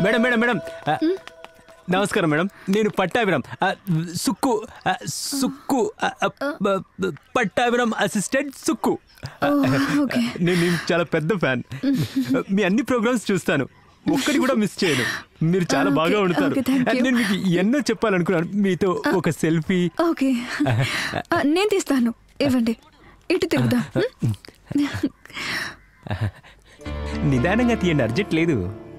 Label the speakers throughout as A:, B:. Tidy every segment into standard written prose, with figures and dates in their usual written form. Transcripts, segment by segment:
A: Madam madam madam నమస్కారం madam. నేను Pattabhiram Sukku Sukku Pattabhiram assistant Sukku. నేను చాలా పెద్ద ఫ్యాన్. మీ అన్ని ప్రోగ్రామ్స్ చూస్తాను, ఒక్కటి కూడా మిస్ చేయను. మీరు చాలా బాగా ఉంటారు. నేను మీకు ఎన్నో చెప్పాలనుకున్నాను. మీతో ఒక సెల్ఫీ.
B: ఓకే, నేను తీస్తాను. ఇవ్వండి, ఇటు తిరుగుదా.
A: నిదానంగా తీయండి, అర్జెంట్ లేదు.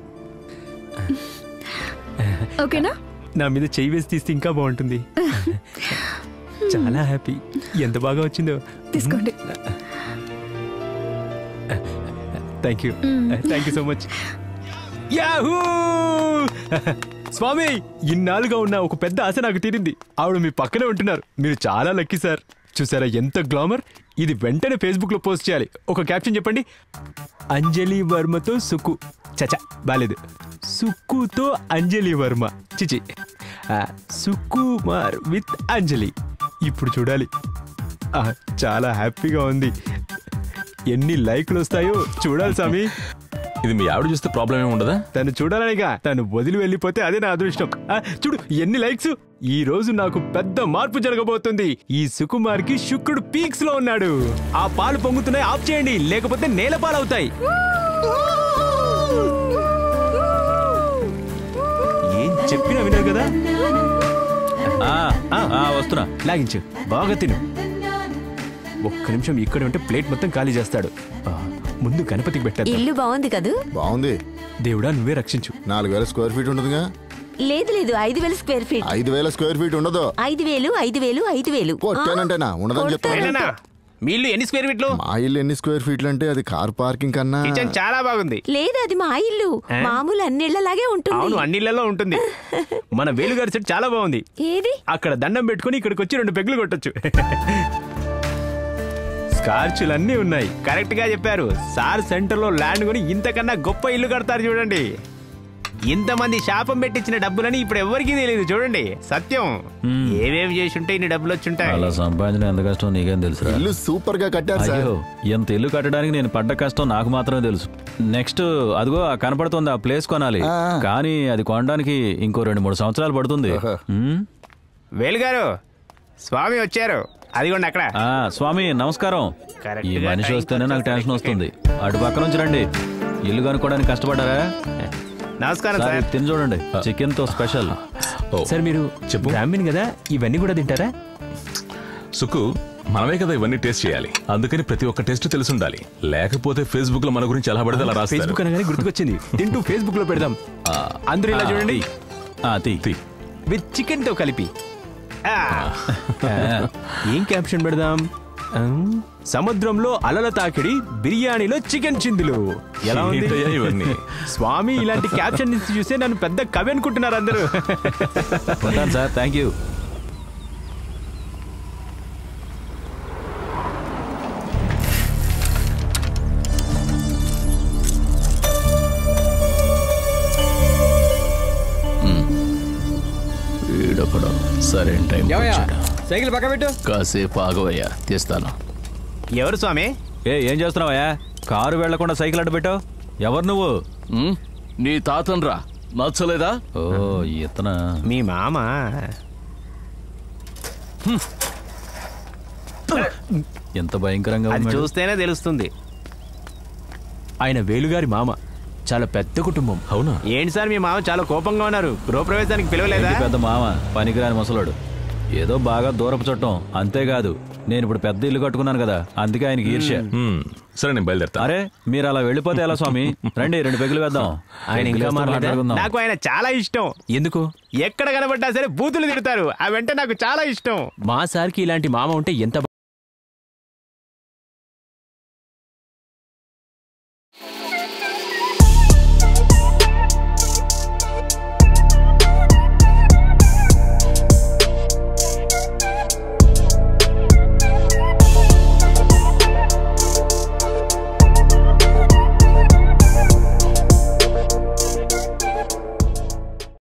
B: ఓకేనా?
A: నా మీద చెయ్యి వేసి తీస్తే ఇంకా బాగుంటుంది. చాలా హ్యాపీ. ఎంత బాగా వచ్చిందో.
B: తీసుకోండి.
A: Thank you so much. Yahoo! స్వామి, ఇన్నాళ్ళుగా ఉన్న ఒక పెద్ద ఆశ నాకు తీరింది. ఆవిడ మీ పక్కనే ఉంటున్నారు. మీరు చాలా లక్కీ సార్. చూసారా ఎంత గ్లామర్. ఇది వెంటనే ఫేస్బుక్ లో పోస్ట్ చేయాలి. ఒక క్యాప్షన్ చెప్పండి. అంజలి వర్మతో సుక్కు. చచా, బాలేదు. సుక్కుతో అంజలి వర్మ. చిచి, సుకుమార్ విత్ అంజలి. ఇప్పుడు చూడాలి. చాలా హ్యాపీగా ఉంది. ఎన్ని లైక్లు వస్తాయో చూడాలి స్వామి.
C: ఇది మీ ఆవిడ చూస్తే ప్రాబ్లం ఏమి ఉండదా?
A: తను చూడాలనిగా. తను వదిలి వెళ్ళిపోతే అదే నా అదృష్టం. చూడు ఎన్ని లైక్స్. ఈ రోజు నాకు పెద్ద మార్పు జరగబోతుంది. ఈ సుకుమార్ కి శుక్రుడు పీక్స్ లో ఉన్నాడు. ఆ పాలు పొంగుతున్నాయి, ఆఫ్ చేయండి, లేకపోతే నేల పాలు అవుతాయి. ఏం చెప్పినా వినరు కదా.
C: వస్తున్నా,
A: లాగించు, బాగా తిను. ఒక్క నిమిషం ఇక్కడ ఉంటే ప్లేట్ మొత్తం ఖాళీ చేస్తాడు. ముందు గణపతికి పెట్టారు.
D: ఇల్లు బాగుంది కదూ?
E: బాగుంది.
A: దేవుడా నువ్వే రక్షించు.
E: 4000 స్క్వేర్ ఫీట్ ఉంటుందిగా?
D: లేదు లేదు, 5000 స్క్వేర్ ఫీట్.
E: 5000 స్క్వేర్ ఫీట్ ఉండదు.
D: 5000
E: కొట్టానంటేనా ఉండదని చెప్తాను.
A: మీ ఇల్లు ఎన్ని స్క్వేర్ ఫీట్లు?
E: మా ఇల్లు ఎన్ని స్క్వేర్ ఫీట్లు అంటే అది కార్ పార్కింగ్ కన్నా.
A: కిచెన్ చాలా బాగుంది.
D: లేదు, అది మా ఇల్లు. మామూలు అన్నిళ్లలాగే ఉంటుంది.
A: అవును, అన్నిళ్లలో ఉంటుంది. మన వేలుగారి సెట్ చాలా బాగుంది.
D: ఏది?
A: అక్కడ దండం పెట్టుకుని ఇక్కడికి వచ్చి 2 పెగ్గులు కొట్టొచ్చు. స్కార్చులన్నీ ఉన్నాయి. కరెక్ట్ గా చెప్పారు సార్. సెంటర్ లో ల్యాండ్ కొని ఇంతకన్నా గొప్ప ఇల్లు కడతారు చూడండి. ఇంతమంది శాపం పెట్టించిన డబ్బులని ఇప్పుడు ఎవరికీ తెలియదు చూడండి. సత్యం. ఏవేవి చేసి ఉంటే ఇన్ని డబ్బులు వచ్చి ఉంటాయి.
C: అలా సంపాదించిన ఎంత కష్టం నీకేం తెలుసు?
E: ఇల్లు సూపర్ గా కట్టారు సార్.
C: ఎంత ఇల్లు కట్టడానికి నేను పడ్డ కష్టం నాకు మాత్రమే తెలుసు. నెక్స్ట్ అదిగో కనపడుతుంది ఆ ప్లేస్ కొనాలి. కానీ అది కొనడానికి ఇంకో 2-3 సంవత్సరాలు పడుతుంది.
A: వేలుగారు, స్వామి వచ్చారు. అదిగోండి అక్కడ.
C: స్వామి నమస్కారం. ఈ మనిషి వస్తేనే నాకు టెన్షన్ వస్తుంది. అటు పక్క నుంచి రండి. ఇల్లు కనుక్కోవడానికి కష్టపడ్డారా?
A: నమస్కారం సార్.
C: తిని చూడండి, చికెన్ తో స్పెషల్.
A: సార్ మీరు బ్రాహ్మణ్ కదా, ఇవన్నీ కూడా తింటారా?
C: సుకు, మనమే కదా ఇవన్నీ టేస్ట్ చేయాలి. అందుకని ప్రతి ఒక్క టేస్ట్ తెలిసి ఉండాలి. లేకపోతే ఫేస్బుక్ లో మన గురించి ఎలా పడితే అలా రాస్తారు.
A: ఫేస్బుక్ అనగానే గుర్తుకొచ్చింది. తింటూ ఫేస్బుక్ లో పెడదాం. అందరూ ఇలా చూడండి. విత్ చికెన్ తో కలిపి. ఏం క్యాప్షన్ పెడదాం? సముద్రంలో అలల తాకిడి, బిర్యానీలో చికెన్ చిందులు. ఎలా ఉంది ఇవన్నీ? స్వామి ఇలాంటి క్యాప్షన్ చూస్తే నన్ను పెద్ద కవి అనుకుంటున్నారు అందరూ.
C: Sir thank you. సరే టైం
F: సైకిల్ పక్క పెట్టు.
C: కాసేపు ఆగవయ్యా, తీస్తాను.
A: ఎవరు స్వామి?
C: ఏం చేస్తున్నావయ్యా? కారు వెళ్లకుండా సైకిల్ అడ్డు పెట్టావు. ఎవరు నువ్వు?
G: నీ తాతన్రా. నచ్చలేదా?
C: ఓ ఇతనా
A: మీ మామ.
C: ఎంత భయంకరంగా
A: అది చూస్తేనే తెలుస్తుంది. ఆయన వేలుగారి మామ. చాలా పెద్ద కుటుంబం.
C: అవునా?
A: ఏంటి సార్ మీ మామ చాలా కోపంగా ఉన్నారు? గృహప్రవేశానికి పిలవలేదా?
C: పెద్ద మామ పనికిరాని ముసలాడు. ఏదో బాగా దూరపు చుట్టం, అంతేకాదు నేను ఇప్పుడు పెద్ద ఇల్లు కట్టుకున్నాను కదా, అందుకే ఆయనకి ఈర్ష్య.
G: సరే నేను బయలుదేరతా.
C: అరే మీరు అలా వెళ్ళిపోతే ఎలా స్వామి? రండి 2 పెగ్గులు వేద్దాం.
A: ఆయన ఇంకా మాట్లాడుకుందాం. నాకు ఆయన చాలా ఇష్టం. ఎందుకు? ఎక్కడ కనబడ్డా సరే బూతులు తిడతారు. అవంటే నాకు చాలా ఇష్టం. మా సార్కి ఇలాంటి మామ ఉంటే ఎంత